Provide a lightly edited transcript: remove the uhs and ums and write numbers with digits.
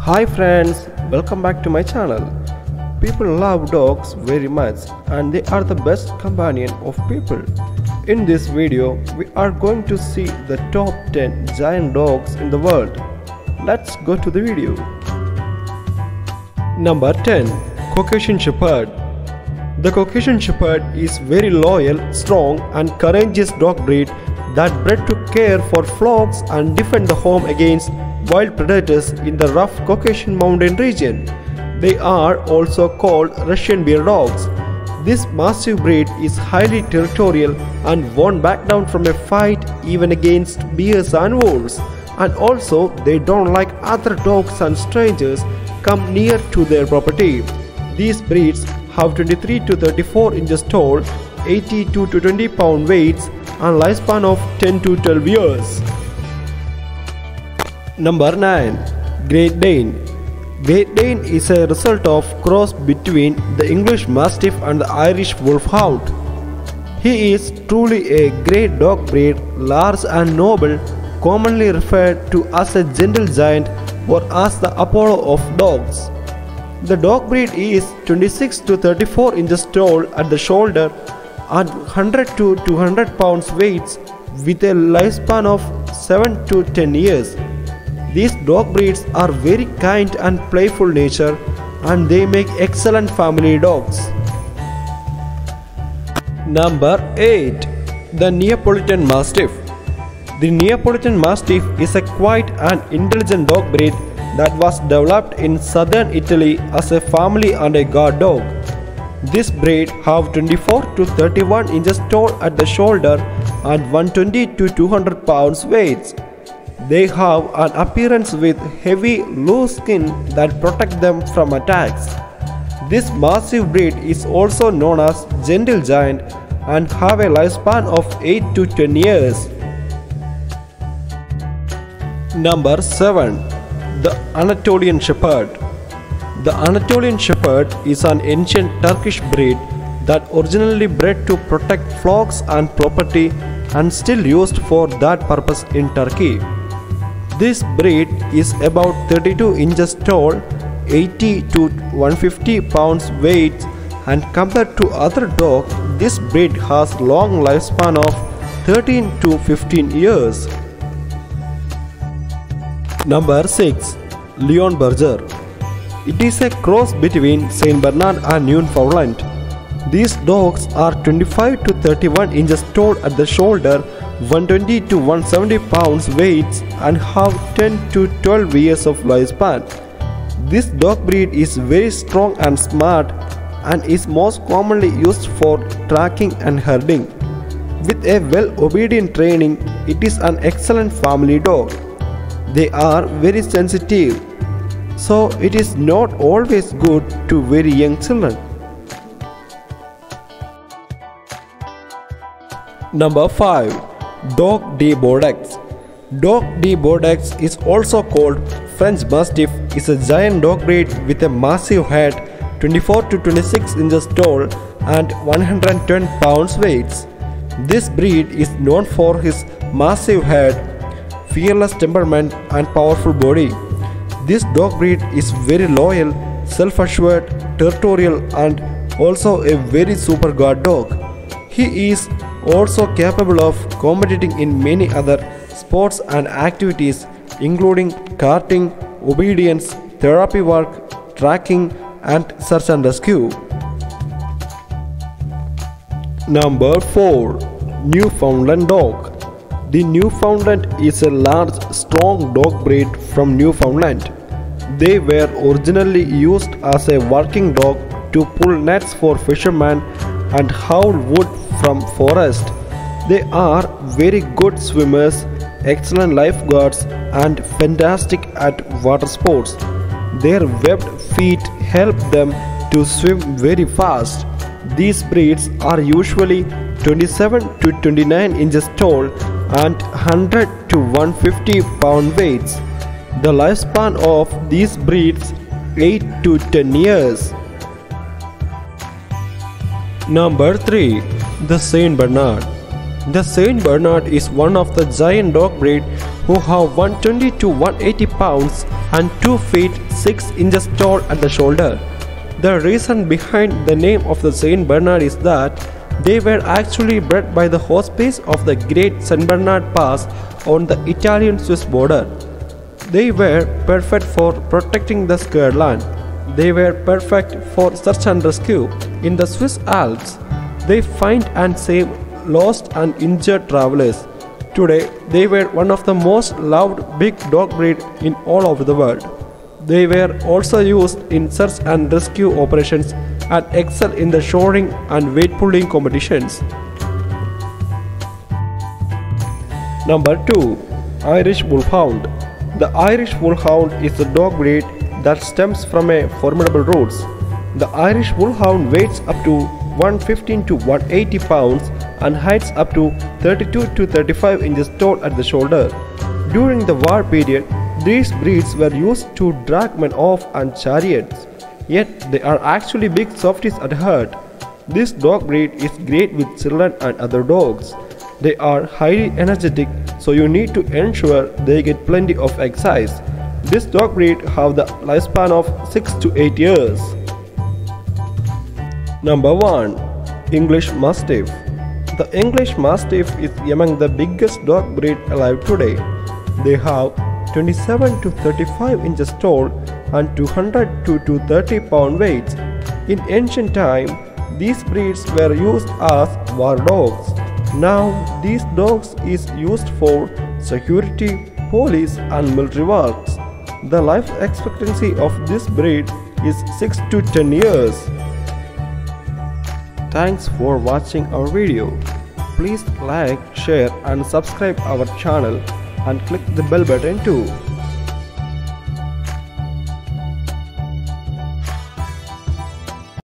Hi friends, welcome back to my channel. People love dogs very much and they are the best companion of people. In this video, we are going to see the top 10 giant dogs in the world. Let's go to the video. Number 10. Caucasian Shepherd. The Caucasian Shepherd is very loyal, strong and courageous dog breed that bred to care for flocks and defend the home against wild predators in the rough Caucasian mountain region. They are also called Russian bear dogs. This massive breed is highly territorial and won't back down from a fight even against bears and wolves. And also they don't like other dogs and strangers come near to their property. These breeds have 23 to 34 inches tall, 82 to 20 pound weights and lifespan of 10 to 12 years. Number 9. Great Dane. Great Dane is a result of cross between the English Mastiff and the Irish Wolfhound. He is truly a great dog breed, large and noble, commonly referred to as a gentle giant or as the Apollo of dogs. The dog breed is 26 to 34 inches tall at the shoulder and 100 to 200 pounds weights with a lifespan of 7 to 10 years. These dog breeds are very kind and playful nature and they make excellent family dogs. Number 8. The Neapolitan Mastiff. The Neapolitan Mastiff is a quiet and intelligent dog breed that was developed in southern Italy as a family and a guard dog. This breed have 24 to 31 inches tall at the shoulder and 120 to 200 pounds weights. They have an appearance with heavy, loose skin that protect them from attacks. This massive breed is also known as Gentle Giant and have a lifespan of 8 to 10 years. Number 7. The Anatolian Shepherd. The Anatolian Shepherd is an ancient Turkish breed that originally bred to protect flocks and property and still used for that purpose in Turkey. This breed is about 32 inches tall, 80 to 150 pounds weight, and compared to other dogs, this breed has long lifespan of 13 to 15 years. Number 6. Leon Berger. It is a cross between Saint Bernard and Newfoundland. These dogs are 25 to 31 inches tall at the shoulder, 120 to 170 pounds weights and have 10 to 12 years of lifespan. This dog breed is very strong and smart and is most commonly used for tracking and herding. With a well-obedient training, it is an excellent family dog. They are very sensitive, so it is not always good to very young children. Number 5. Dogue de Bordeaux. Dogue de Bordeaux is also called French Mastiff, is a giant dog breed with a massive head, 24 to 26 inches tall and 110 pounds weights. This breed is known for his massive head, fearless temperament and powerful body. This dog breed is very loyal, self-assured, territorial and also a very super guard dog. He is also capable of competing in many other sports and activities including karting, obedience, therapy work, tracking and search and rescue. Number 4. Newfoundland Dog. The Newfoundland is a large, strong dog breed from Newfoundland. They were originally used as a working dog to pull nets for fishermen and haul wood from forest. They are very good swimmers, excellent lifeguards and fantastic at water sports. Their webbed feet help them to swim very fast. These breeds are usually 27 to 29 inches tall and 100 to 150 pound weights. The lifespan of these breeds 8 to 10 years. Number 3. The Saint Bernard. The Saint Bernard is one of the giant dog breed who have 120 to 180 pounds and 2 feet 6 inches tall at the shoulder. The reason behind the name of the Saint Bernard is that they were actually bred by the hospice of the Great Saint Bernard Pass on the Italian-Swiss border. They were perfect for protecting the scared land. They were perfect for search and rescue. In the Swiss Alps, they find and save lost and injured travelers. Today, they were one of the most loved big dog breed in all over the world. They were also used in search and rescue operations and excel in the shoring and weight pulling competitions. Number 2. Irish Wolfhound. The Irish Wolfhound is a dog breed that stems from a formidable roots. The Irish Wolfhound weighs up to 115 to 180 pounds and heights up to 32 to 35 inches tall at the shoulder. During the war period, these breeds were used to drag men off on chariots, yet they are actually big softies at heart. This dog breed is great with children and other dogs. They are highly energetic, so you need to ensure they get plenty of exercise. This dog breed have the lifespan of 6 to 8 years. Number 1. English Mastiff. The English Mastiff is among the biggest dog breed alive today. They have 27 to 35 inches tall and 200 to 230 pound weights. In ancient time, these breeds were used as war dogs. Now, these dogs is used for security, police and military works. The life expectancy of this breed is 6 to 10 years. Thanks for watching our video. Please like, share and subscribe our channel and click the bell button too.